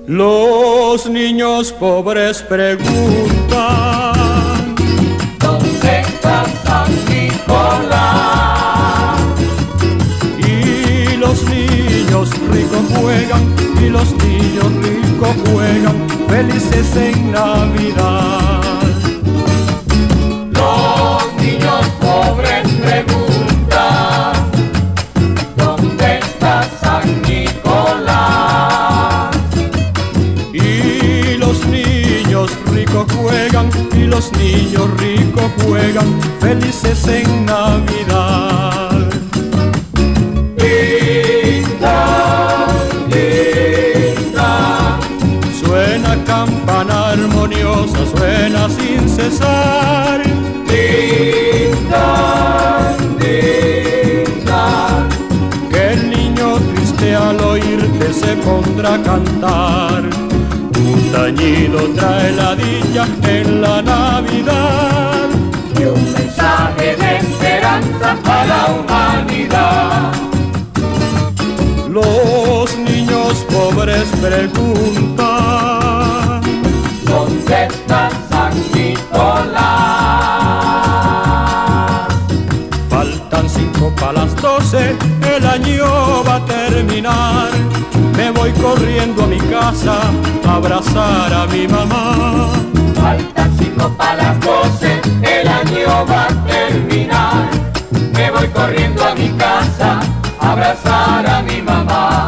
Los niños pobres preguntan: ¿dónde está San Nicolás? Y los niños ricos juegan, y los niños ricos juegan, felices en Navidad. Los niños pobres preguntan: ¿dónde está San Nicolás? Y los niños ricos juegan, y los niños ricos juegan, felices en Navidad. Linda, linda, Suena campana armoniosa, suena sin cesar. linda, linda, Que el niño triste al oírte se pondrá a cantar. Un tañido trae la dicha en la Navidad. y un mensaje de esperanza a la humanidad. Los niños pobres preguntan: ¿dónde está San Nicolás? faltan 5 para las 12, el año va a terminar. Me voy corriendo a mi casa a abrazar a mi mamá. Faltan 5 para las 12, el año va a terminar. Me voy corriendo a mi casa a abrazar a mi mamá.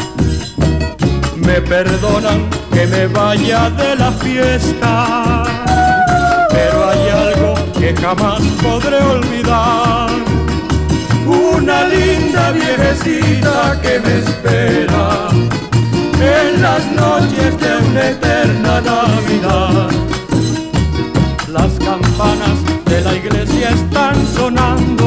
Me perdonan que me vaya de la fiesta, pero hay algo que jamás podré olvidar. Una linda viejecita que me espera en las noches de una eterna Navidad. Las campanas de la iglesia están sonando.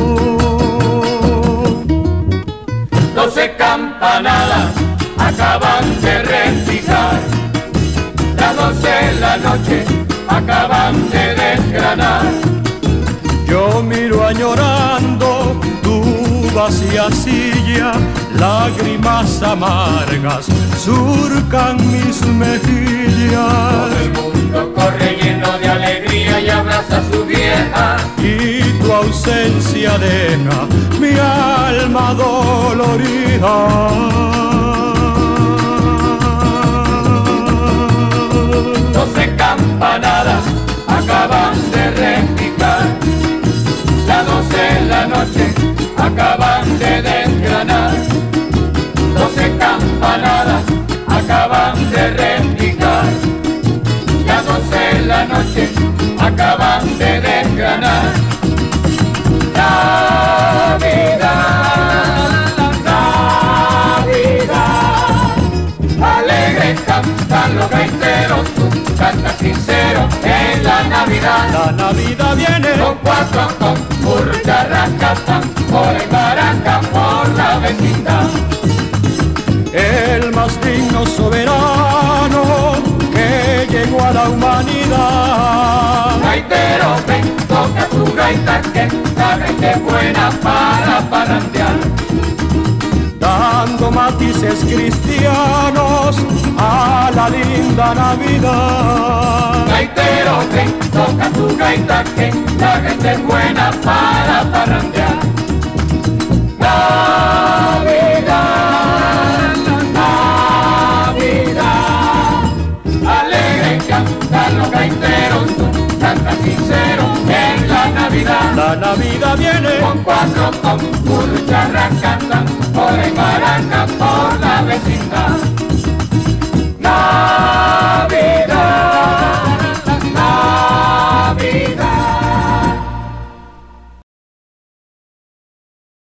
12 campanadas acaban de repicar. Las 12 de la noche acaban de desgranar. Yo miro añorando tu vacía silla, lágrimas amargas surcan mis mejillas. Todo el mundo corre lleno de alegría y abraza a su vieja. Y tu ausencia deja mi alma dolorida. 12 campanadas acaban de repicar. Las 12 de la noche acaban de desgranar. 12 campanadas acaban de repicar. Las 12 de la noche acaban de desgranar. Navidad, Navidad, alegre cantan los gaiteros, canta sincero en la Navidad. La Navidad viene Con 4 con burcharracas, por y maraca, por la vecindad. el más digno soberano que llegó a la humanidad. Gaitero, ven, toca tu gaita, que la gaita es buena para parrandear. Dando matices cristianos a la linda Navidad. Gaitero, ven, toca tu gaita, que la gaita es buena para parrandear. Navidad, Navidad, alegre cantan los gaiteros, cantan sincero en la Navidad. La Navidad viene Con 4 con burcharracas, por y maraca,